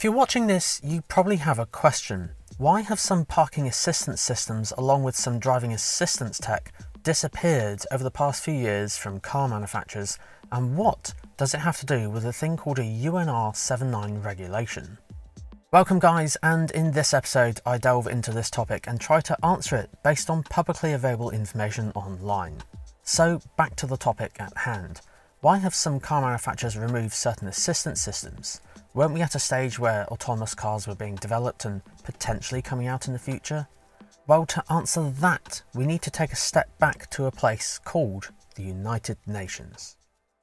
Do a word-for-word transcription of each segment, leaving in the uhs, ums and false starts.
If you're watching this, you probably have a question. Why have some parking assistance systems along with some driving assistance tech disappeared over the past few years from car manufacturers, and what does it have to do with a thing called a U N R seventy-nine regulation? Welcome guys, and in this episode I delve into this topic and try to answer it based on publicly available information online. So back to the topic at hand. Why have some car manufacturers removed certain assistance systems? Weren't we at a stage where autonomous cars were being developed and potentially coming out in the future? Well, to answer that, we need to take a step back to a place called the United Nations.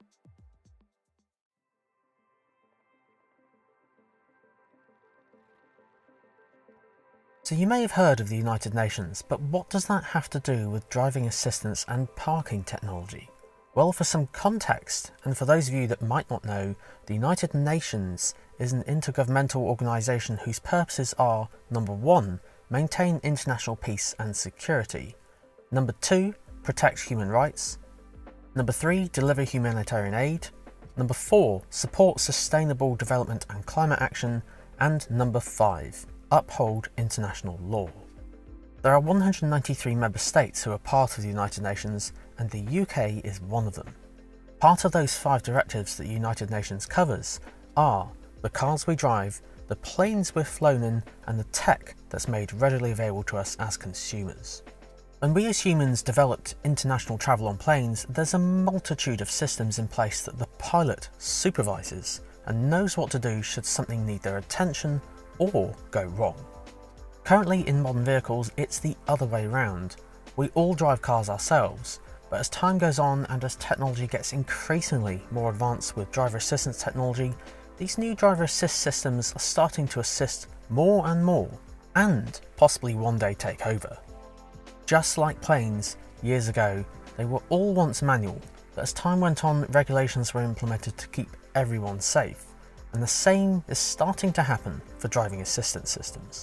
So you may have heard of the United Nations, but what does that have to do with driving assistance and parking technology? Well, for some context, and for those of you that might not know, the United Nations is an intergovernmental organisation whose purposes are, number one, maintain international peace and security, number two, protect human rights, number three, deliver humanitarian aid, number four, support sustainable development and climate action, and number five, uphold international law. There are one hundred ninety-three member states who are part of the United Nations, and the U K is one of them. Part of those five directives that the United Nations covers are the cars we drive, the planes we're flown in, and the tech that's made readily available to us as consumers. When we as humans developed international travel on planes, there's a multitude of systems in place that the pilot supervises and knows what to do should something need their attention or go wrong. Currently in modern vehicles, it's the other way around. We all drive cars ourselves, but as time goes on and as technology gets increasingly more advanced with driver assistance technology, these new driver assist systems are starting to assist more and more, and possibly one day take over. Just like planes, years ago, they were all once manual, but as time went on, regulations were implemented to keep everyone safe, and the same is starting to happen for driving assistance systems.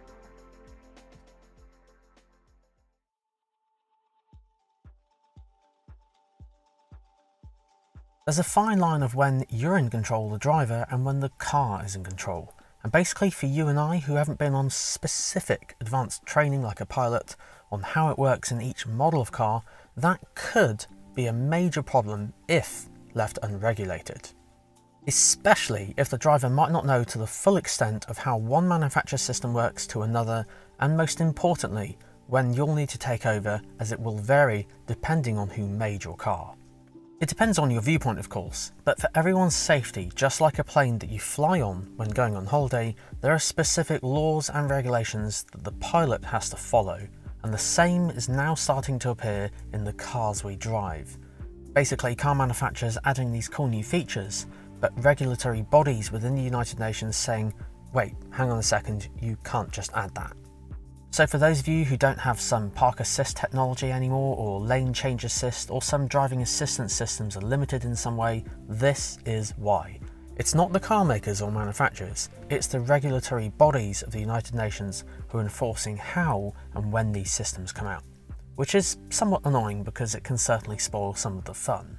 There's a fine line of when you're in control of the driver and when the car is in control. And basically for you and I, who haven't been on specific advanced training like a pilot on how it works in each model of car, that could be a major problem if left unregulated. Especially if the driver might not know to the full extent of how one manufacturer's system works to another, and most importantly, when you'll need to take over, as it will vary depending on who made your car. It depends on your viewpoint, of course, but for everyone's safety, just like a plane that you fly on when going on holiday, there are specific laws and regulations that the pilot has to follow, and the same is now starting to appear in the cars we drive. Basically, car manufacturers adding these cool new features, but regulatory bodies within the United Nations saying, wait, hang on a second, you can't just add that. So for those of you who don't have some park assist technology anymore, or lane change assist, or some driving assistance systems are limited in some way, this is why. It's not the car makers or manufacturers, it's the regulatory bodies of the United Nations who are enforcing how and when these systems come out. Which is somewhat annoying because it can certainly spoil some of the fun.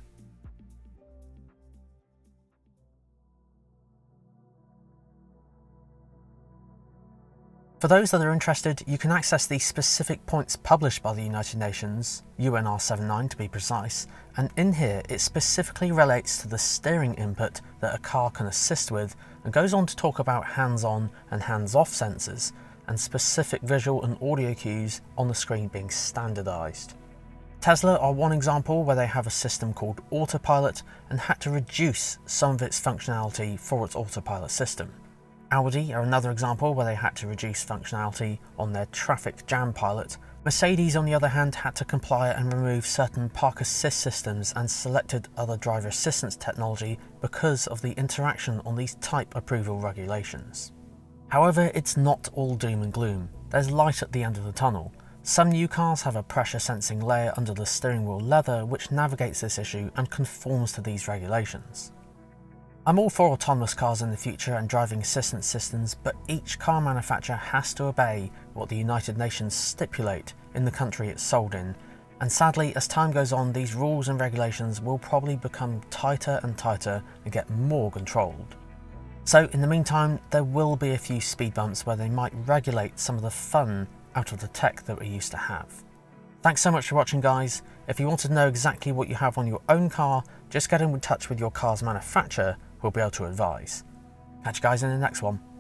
For those that are interested, you can access the specific points published by the United Nations, U N R seventy-nine to be precise, and in here it specifically relates to the steering input that a car can assist with, and goes on to talk about hands-on and hands-off sensors, and specific visual and audio cues on the screen being standardised. Tesla are one example where they have a system called Autopilot and had to reduce some of its functionality for its autopilot system. Audi are another example where they had to reduce functionality on their traffic jam pilot. Mercedes, on the other hand, had to comply and remove certain park assist systems and selected other driver assistance technology because of the interaction on these type approval regulations. However, it's not all doom and gloom. There's light at the end of the tunnel. Some new cars have a pressure sensing layer under the steering wheel leather which navigates this issue and conforms to these regulations. I'm all for autonomous cars in the future and driving assistance systems, but each car manufacturer has to obey what the United Nations stipulate in the country it's sold in, and sadly, as time goes on, these rules and regulations will probably become tighter and tighter and get more controlled. So in the meantime, there will be a few speed bumps where they might regulate some of the fun out of the tech that we used to have. Thanks so much for watching, guys. If you want to know exactly what you have on your own car, just get in touch with your car's manufacturer, who will be able to advise. Catch you guys in the next one.